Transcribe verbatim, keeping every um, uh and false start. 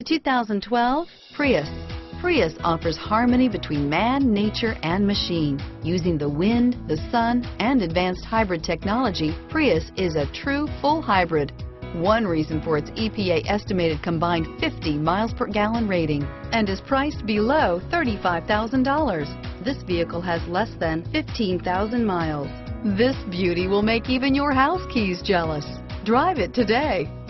two thousand twelve Prius. Prius offers harmony between man, nature, and machine. Using the wind, the sun, and advanced hybrid technology, Prius is a true full hybrid. One reason for its E P A estimated combined fifty miles per gallon rating, and is priced below thirty-five thousand dollars. This vehicle has less than fifteen thousand miles. This beauty will make even your house keys jealous. Drive it today.